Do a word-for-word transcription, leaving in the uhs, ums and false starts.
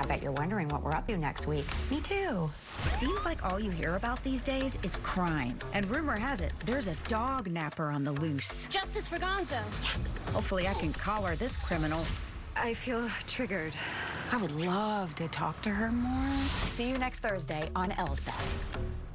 I bet you're wondering what we're up to next week. Me too. Seems like all you hear about these days is crime. And rumor has it, there's a dog napper on the loose. Justice for Gonzo. Yes. Hopefully I can collar this criminal. I feel triggered. I would love to talk to her more. See you next Thursday on Elsbeth.